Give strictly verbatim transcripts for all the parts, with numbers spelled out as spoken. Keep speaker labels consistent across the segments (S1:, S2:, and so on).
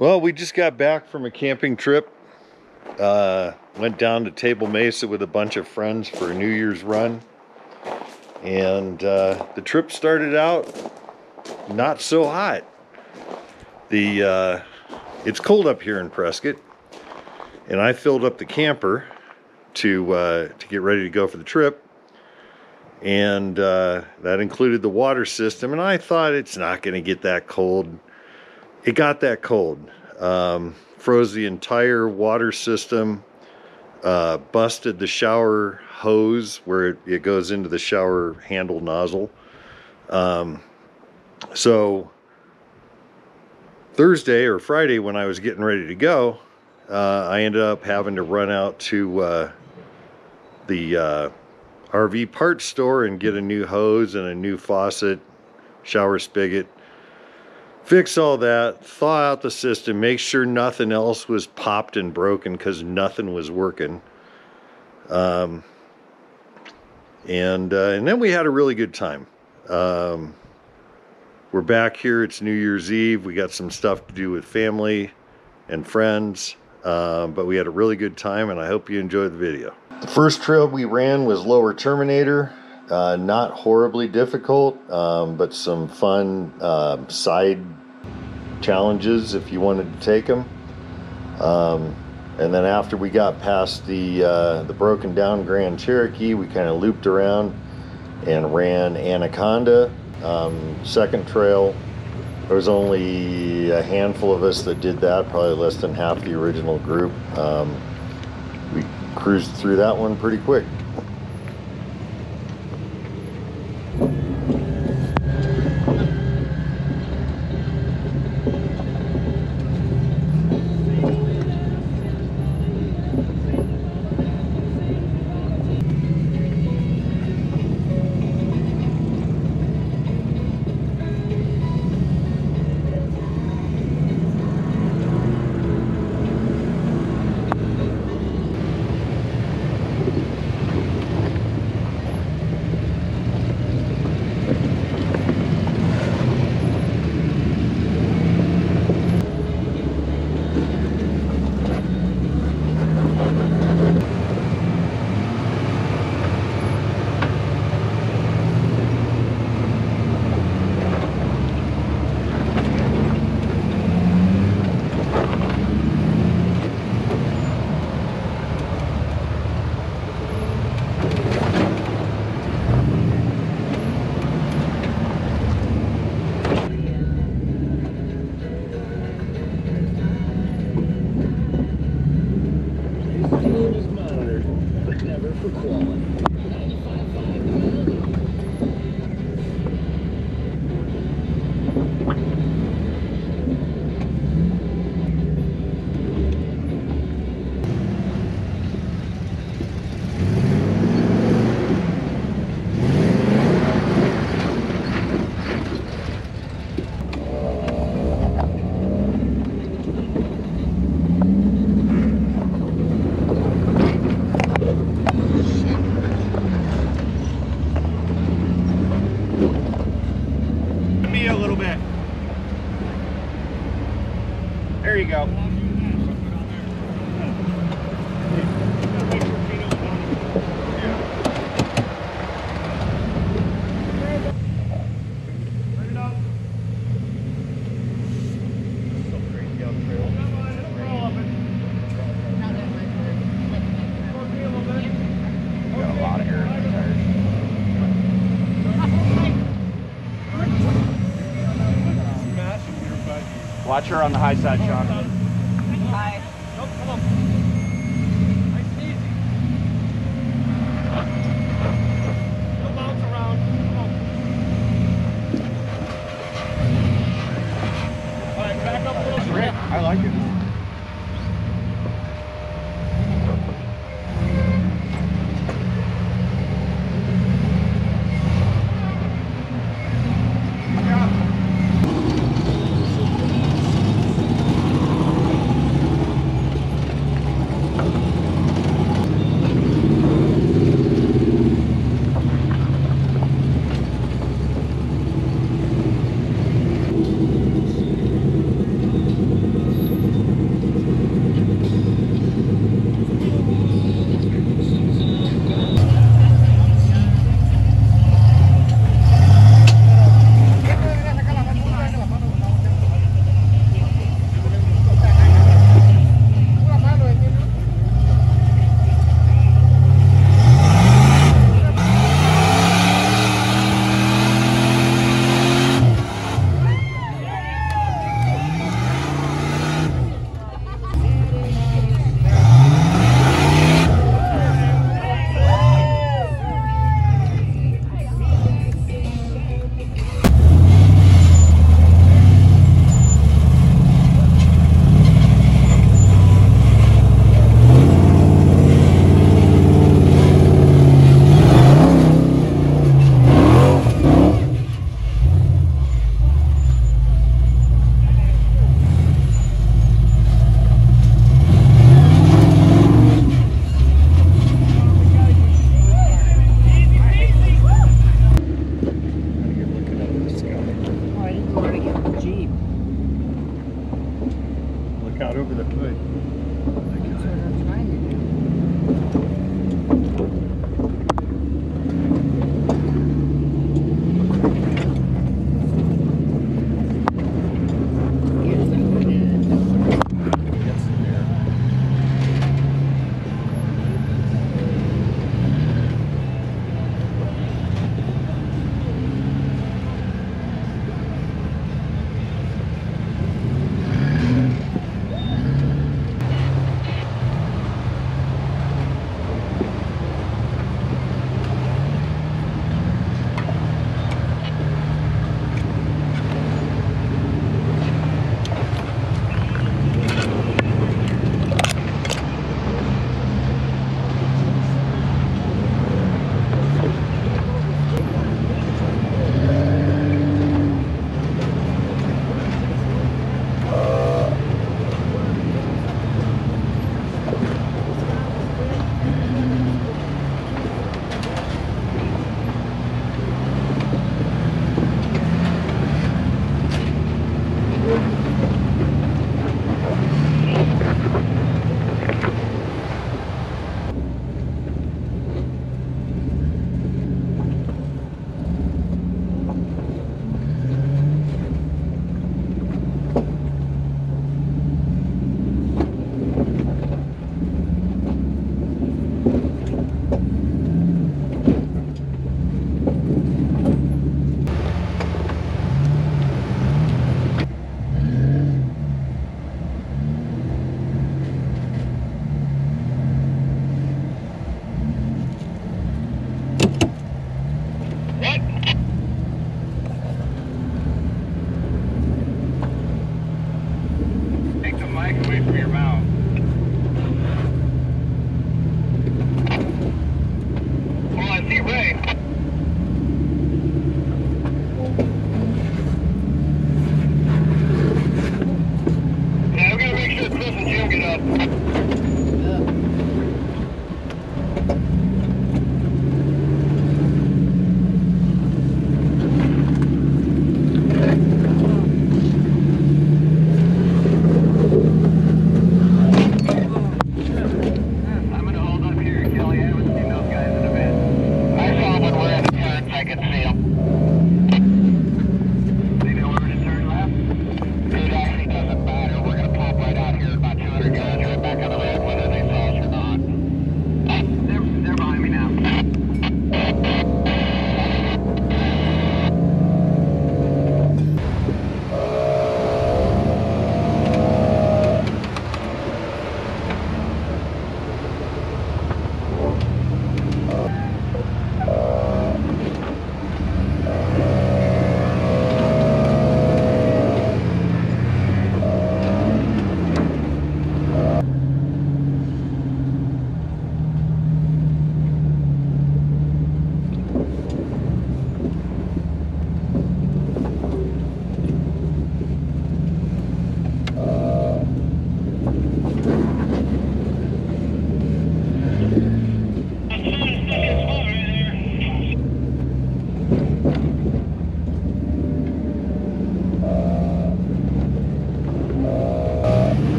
S1: Well, we just got back from a camping trip. Uh, went down to Table Mesa with a bunch of friends for a New Year's run. And uh, the trip started out not so hot. The uh, it's cold up here in Prescott, and I filled up the camper to uh, to get ready to go for the trip. And uh, that included the water system, and I thought it's not going to get that cold. It got that cold. Um, froze the entire water system, uh, busted the shower hose where it, it goes into the shower handle nozzle. Um, so Thursday or Friday when I was getting ready to go, uh, I ended up having to run out to uh, the uh, R V parts store and get a new hose and a new faucet, shower spigot. Fix all that, thaw out the system, make sure nothing else was popped and broken because nothing was working. Um, and, uh, and then we had a really good time. Um, we're back here, it's New Year's Eve, we got some stuff to do with family and friends, uh, but we had a really good time and I hope you enjoyed the video. The first trail we ran was Lower Terminator. Uh, not horribly difficult, um, but some fun uh, side challenges if you wanted to take them. Um, and then after we got past the uh, the broken down Grand Cherokee, we kind of looped around and ran Anaconda. Um, second trail, there was only a handful of us that did that, probably less than half the original group. Um, we cruised through that one pretty quick.
S2: There you go. Watch her on the high side, Sean.
S3: Hi.
S2: Nope, come on. Nice and easy. Don't bounce around. Come on. All right, back up a little bit.
S4: I like it.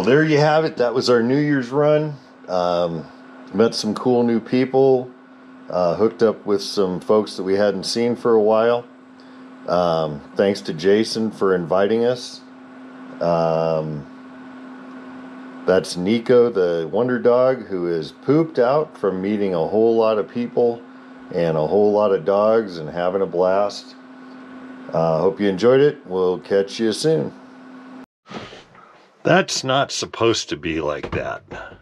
S1: Well, there you have it. That was our New Year's run. Um, met some cool new people. Uh, hooked up with some folks that we hadn't seen for a while. Um, thanks to Jason for inviting us. Um, that's Nico, the wonder dog, who is pooped out from meeting a whole lot of people and a whole lot of dogs and having a blast. Uh, hope you enjoyed it. We'll catch you soon. That's not supposed to be like that.